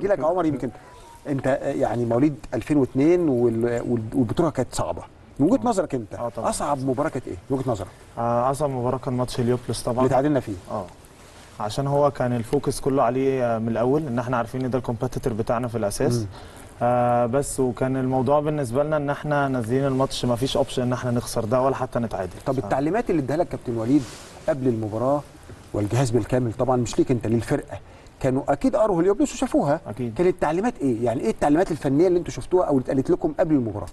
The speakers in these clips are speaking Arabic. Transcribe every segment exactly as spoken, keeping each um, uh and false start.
هجي لك عمر. يمكن انت يعني مواليد ألفين واثنين والبطوله كانت صعبه من وجهه نظرك انت. اه طبعا. اصعب مباراه كانت ايه من وجهه نظرك؟ آه اصعب مباراه كان ماتش هليوبلس طبعا اللي تعادلنا فيه. اه عشان هو كان الفوكس كله عليه من الاول، ان احنا عارفين ان ده الكومبيتيتور بتاعنا في الاساس. آه بس وكان الموضوع بالنسبه لنا ان احنا نازلين الماتش ما فيش اوبشن ان احنا نخسر ده ولا حتى نتعادل. طب التعليمات اللي اداها لك كابتن وليد قبل المباراه والجهاز بالكامل طبعا مش ليك انت، للفرقه، كانوا اكيد قروا هليوبلس وشافوها. اكيد. كانت التعليمات ايه؟ يعني ايه التعليمات الفنيه اللي انتوا شفتوها او اللي اتقالت لكم قبل المباراه؟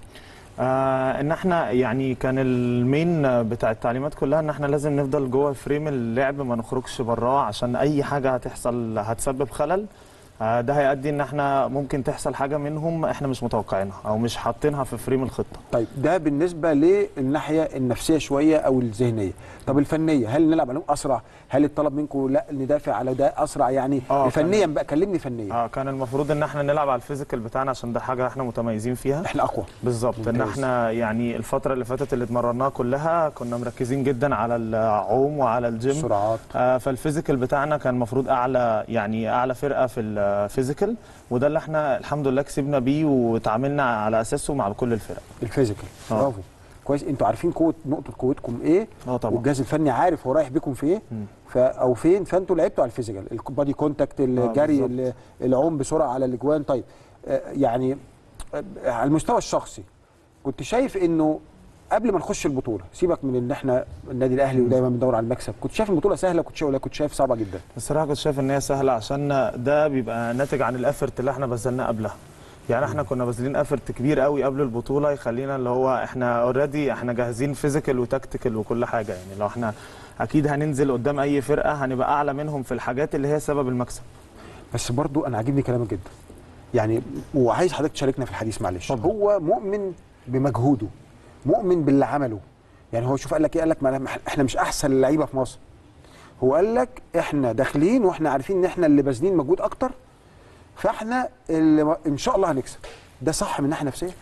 آه ان احنا يعني كان المين بتاع التعليمات كلها ان احنا لازم نفضل جوه فريم اللعب، ما نخرجش براه، عشان اي حاجه هتحصل هتسبب خلل. آه ده هيؤدي ان احنا ممكن تحصل حاجه منهم احنا مش متوقعينها او مش حاطينها في فريم الخطه. طيب ده بالنسبه للناحيه النفسيه شويه او الذهنيه. طب الفنيه، هل نلعب عليهم اسرع؟ هل الطلب منكم لا ندافع على ده اسرع؟ يعني فنيا بقى كلمني فنيا. اه كان المفروض ان احنا نلعب على الفيزيكال بتاعنا عشان ده حاجه احنا متميزين فيها، احنا اقوى بالظبط. ان احنا يعني الفتره اللي فاتت اللي اتمرناها كلها كنا مركزين جدا على العوم وعلى الجيم سرعات. آه فالفيزيكال بتاعنا كان المفروض اعلى، يعني اعلى فرقه في الفيزيكال، وده اللي احنا الحمد لله كسبنا بيه وتعاملنا على اساسه مع كل الفرق. الفيزيكال برافو كويس. انتوا عارفين قوه نقطه قوتكم ايه. اه طبعا. والجهاز الفني عارف هو رايح بيكم في ايه ف او فين، فانتوا لعبتوا على الفيزيكال، البادي كونتاكت، الجري، آه العوم بسرعه على الاجوان. طيب آه يعني آه على المستوى الشخصي كنت شايف انه قبل ما نخش البطوله، سيبك من ان احنا النادي الاهلي ودايما بندور على المكسب، كنت شايف البطوله سهله كنت شايف ولا كنت شايف صعبه جدا؟ الصراحه كنت شايف ان هي سهله، عشان ده بيبقى ناتج عن الافرت اللي احنا بذلناه قبلها. يعني احنا كنا باذلين افرت كبير قوي قبل البطوله يخلينا اللي هو احنا اوريدي احنا جاهزين فيزيكال وتكتيكال وكل حاجه. يعني لو احنا اكيد هننزل قدام اي فرقه هنبقى اعلى منهم في الحاجات اللي هي سبب المكسب. بس برضو انا عاجبني كلامك جدا يعني، وعايز حضرتك تشاركنا في الحديث معلش. هو مؤمن بمجهوده، مؤمن باللي عمله. يعني هو شوف قال لك ايه؟ قال لك ما احنا مش احسن اللعيبه في مصر، هو قال لك احنا داخلين واحنا عارفين ان احنا اللي باذلين مجهود اكتر، فاحنا اللي ان شاء الله هنكسب. ده صح من الناحيه النفسيه؟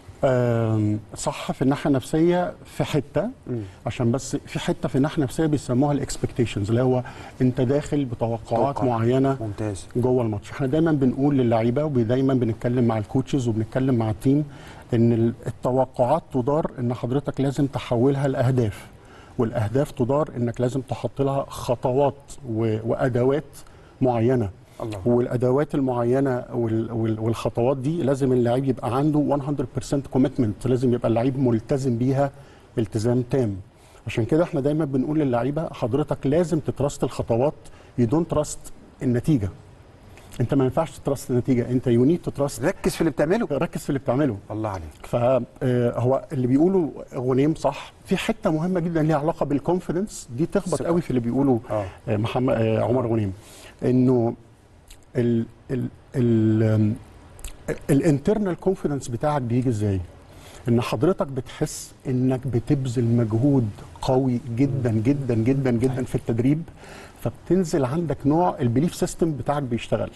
صح في الناحيه النفسيه في حته، م. عشان بس في حته في الناحيه النفسيه بيسموها الاكسبكتيشنز، اللي هو انت داخل بتوقعات توقع. معينه ممتاز جوه الماتش. احنا دايما بنقول للعيبه ودايما بنتكلم مع الكوتشز وبنتكلم مع التيم ان التوقعات تدار ان حضرتك لازم تحولها لاهداف، والاهداف تدار انك لازم تحط لها خطوات وادوات معينه. الله. والادوات المعينه والخطوات دي لازم اللعيب يبقى عنده مية بالمية كوميتمنت، لازم يبقى اللعيب ملتزم بيها التزام تام. عشان كده احنا دايما بنقول للعيبه حضرتك لازم تترست الخطوات، يو دونت تراست النتيجه. انت ما ينفعش تترست النتيجه، انت يو نيد تو تراست، ركز في اللي بتعمله، ركز في اللي بتعمله. الله عليك. فهو اللي بيقوله غنيم صح، في حته مهمه جدا ليها علاقه بالكونفيدنس دي تخبط قوي في اللي بيقوله آه. محمد آه عمر غنيم، انه ال ال ال الانترنال كونفيدنس بتاعك بيجي ازاي؟ ان حضرتك بتحس انك بتبذل مجهود قوي جدا جدا جدا جدا في التدريب، فبتنزل عندك نوع البيليف سيستم بتاعك بيشتغل.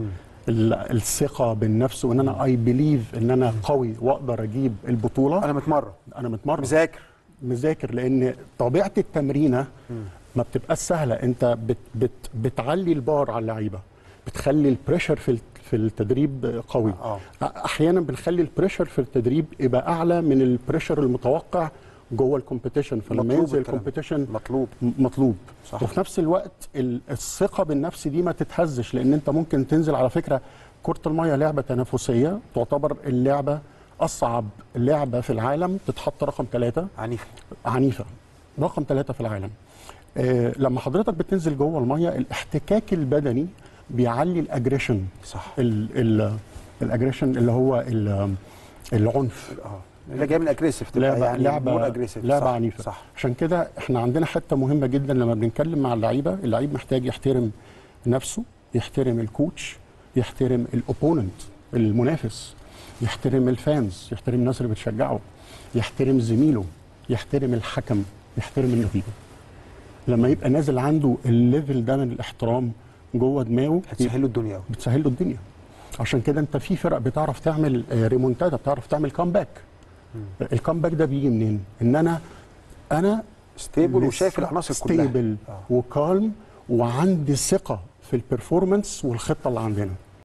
الثقه بالنفس، وان انا اي بليف ان انا قوي واقدر اجيب البطوله. انا متمرن انا متمرن مذاكر مذاكر لان طبيعه التمرينه ما بتبقاش سهله. انت بت بت بتعلي البار على اللعيبه، بتخلي البريشر في في التدريب قوي. آه. احيانا بنخلي البريشر في التدريب يبقى اعلى من البريشر المتوقع جوه الكومبيتيشن، فلما ينزل الكومبيتيشن مطلوب مطلوب صح. وفي نفس الوقت الثقه بالنفس دي ما تتهزش، لان انت ممكن تنزل على فكره كره الميه لعبه تنافسيه، تعتبر اللعبه اصعب لعبه في العالم، تتحط رقم ثلاثة، عنيفه عنيفه رقم ثلاثة في العالم. آه لما حضرتك بتنزل جوه الميه الاحتكاك البدني بيعلي الاجريشن صح. الاجريشن اللي هو العنف اه اللي جاي من اجريسيف، لعبه يعني لعبه لعبه عنيفه صح. عشان كده احنا عندنا حته مهمه جدا لما بنتكلم مع اللعيبه، اللعيب محتاج يحترم نفسه، يحترم الكوتش، يحترم الاوبوننت المنافس، يحترم الفانز، يحترم الناس اللي بتشجعه، يحترم زميله، يحترم الحكم، يحترم النتيجه. لما يبقى نازل عنده الليفل ده من الاحترام جوه دماغه هتسهل له الدنيا، بتسهل له الدنيا. عشان كده انت في فرق بتعرف تعمل ريمونتادا، بتعرف تعمل كامباك. الكامباك ده بيجي منين؟ ان انا انا ستيبل وشايف العناصر كلها، ستيبل آه. وكالم وعندي ثقه في البرفورمانس والخطه اللي عندنا.